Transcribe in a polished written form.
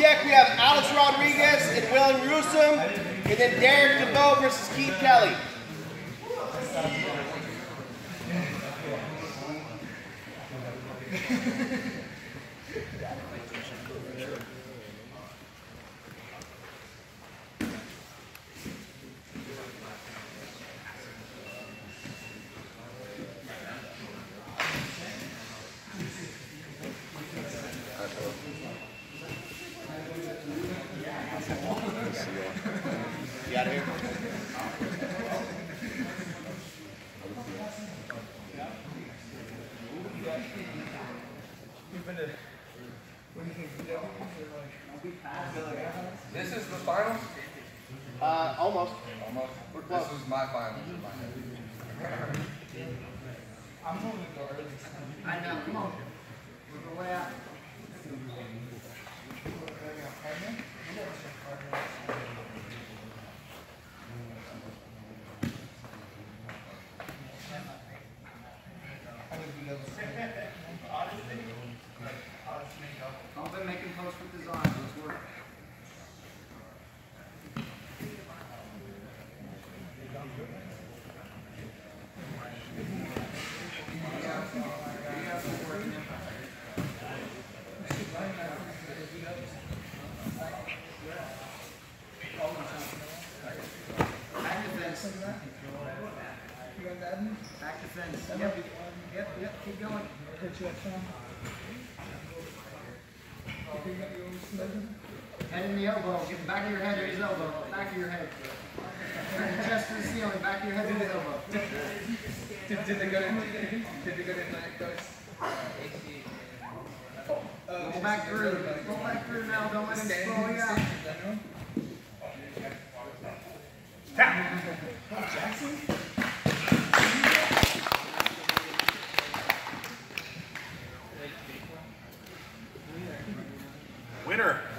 deck we have Alex Rodriguez and Will Newsom, and then Derek DeVoe versus Keith Kelly. You out of here? This is the finals? Almost. Almost. We're close. This is my finals in my head. I'm moving to go early. I know, come on. We're way out. Don't be making posts with design, let's work. Back to fence. Yep, keep going. Head in the elbow. Get the back of your head to his elbow. Back of your head. Turn your chest to the ceiling. Back of your head to his elbow. Did they go in? Did they go in like those? Go back through. Go back through now. Don't let him slow you out. Jackson? Winner.